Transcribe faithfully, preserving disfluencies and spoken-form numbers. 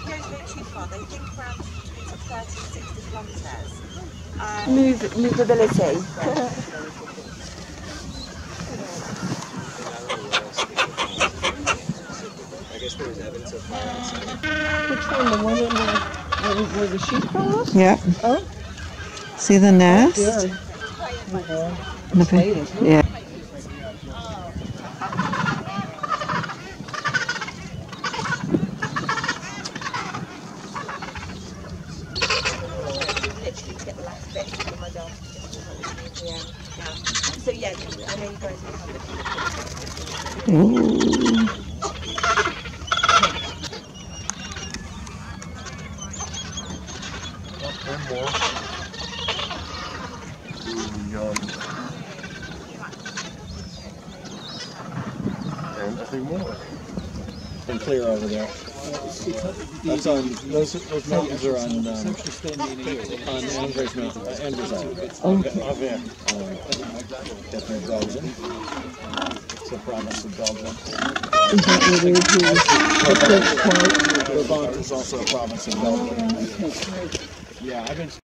don't go too far. They think around thirty, sixty kilometres. Um, Move, movability. I guess there was evidence of fire outside. Which one? The one in the, where the sheathbills? Yeah. Oh. See the nest? Yeah. Yeah. literally get the last bit from my dog. Yeah. Yeah. So yeah, I know you guys will have it. Ooh. One more. Ooh, yum. And I think more. And clear over there. That's on those those mountains are on um, on Andre's mountain. Uh, Andre's Island. Oh. Up there. Um, definitely Belgium. It's a province of Belgium. Is that where they do? Brabant is also a province of Belgium. Yeah, I've been.